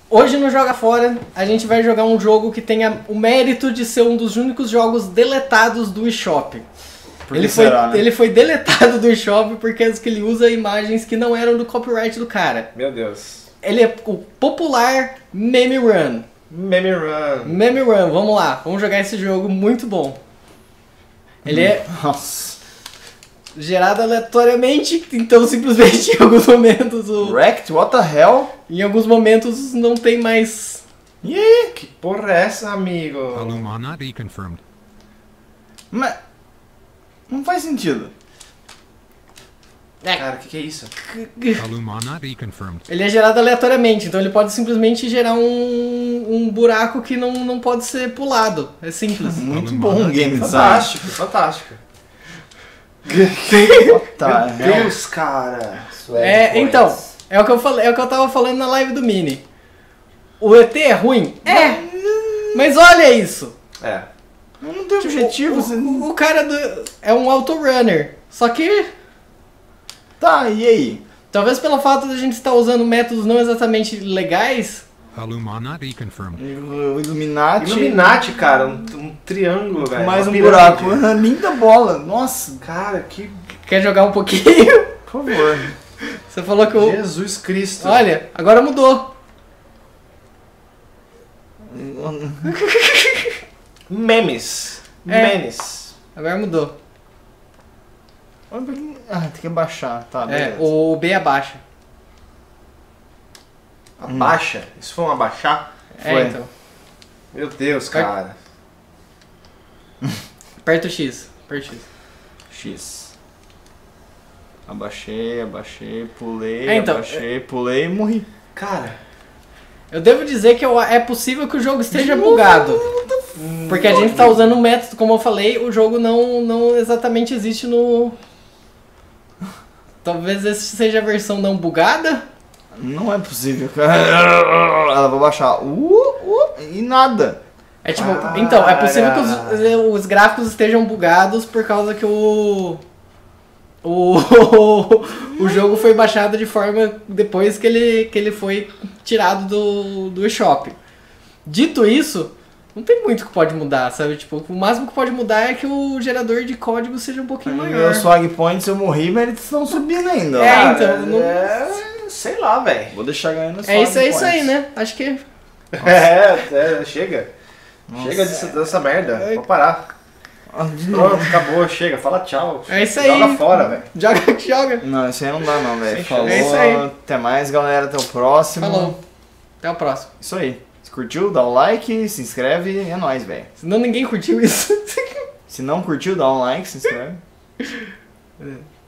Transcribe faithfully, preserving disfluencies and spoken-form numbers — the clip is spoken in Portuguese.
Hoje no Joga Fora, a gente vai jogar um jogo que tenha o mérito de ser um dos únicos jogos deletados do eShop. Ele foi, será, né? ele foi deletado do eShop porque que ele usa imagens que não eram do copyright do cara. Meu Deus. Ele é o popular Meme Run. Meme Run. Meme Run, vamos lá. Vamos jogar esse jogo muito bom. Ele é Nossa. gerado aleatoriamente, então simplesmente em alguns momentos o... Wrecked? What the hell? Em alguns momentos não tem mais... E aí? Que porra é essa, amigo? Illuminati confirmed. Mas... Não faz sentido. Cara, o que, que é isso? Illuminati confirmed. Ele é gerado aleatoriamente, então ele pode simplesmente gerar um, um buraco que não, não pode ser pulado. É simples. Muito bom o game design. Fantástico, fantástico. What the Meu hell? Deus, cara. É, então, é o que eu falei, é o que eu tava falando na live do Mini. O E T é ruim? É. Mas olha isso. É. Não tem objetivo. O, você- o, o cara do, é um autorunner. Só que, Tá, e aí? talvez pelo fato de a gente estar usando métodos não exatamente legais, Illuminati confirmed. O Illuminati... Illuminati, cara. Um, um triângulo, velho. Mais um uma buraco. pirâmide. Linda bola. Nossa, Cara, que... quer jogar um pouquinho? por favor. Você falou que o... Jesus Cristo. Olha, agora mudou. Memes. É. Memes. Agora mudou. Olha pra quem- Ah, tem que abaixar. Tá, É, beleza. o B abaixa. Abaixa? Isso foi um abaixar? É, Foi. então. Meu Deus, cara. Aperta o X. Aperta o X. X. Abaixei, abaixei, pulei, É, então, abaixei, pulei e morri. Cara. Eu devo dizer que eu- é possível que o jogo esteja bugado. Porque a gente tá usando um método, como eu falei, o jogo não, não exatamente existe no... Talvez essa seja a versão não bugada? Não é possível, cara. Ela vai baixar. Uh, uh, e nada. É tipo, Cara. então, é possível que os, os gráficos estejam bugados por causa que o... O, o jogo foi baixado de forma depois que ele, que ele foi tirado do, do eShop. Dito isso, não tem muito que pode mudar, sabe? Tipo, o máximo que pode mudar é que o gerador de código seja um pouquinho maior. Meu swag points eu morri, mas eles estão subindo ainda. ó. É, Cara, então, não- é, sei lá, velho. Vou deixar ganhando É isso, é isso points. aí, né? Acho que... É, é, chega. Nossa. Chega disso, dessa merda. Vou parar. Ah, de novo. Pronto, acabou, chega. Fala tchau. É isso aí. Joga fora, velho. Joga que joga. Não, isso aí não dá não, velho. Sem Falou. chance. É isso aí. Até mais, galera. Até o próximo. Falou. Até o próximo. Isso aí. Se curtiu, dá o like, se inscreve. É nóis, velho. Senão ninguém curtiu isso. Se não curtiu, dá um like, se inscreve.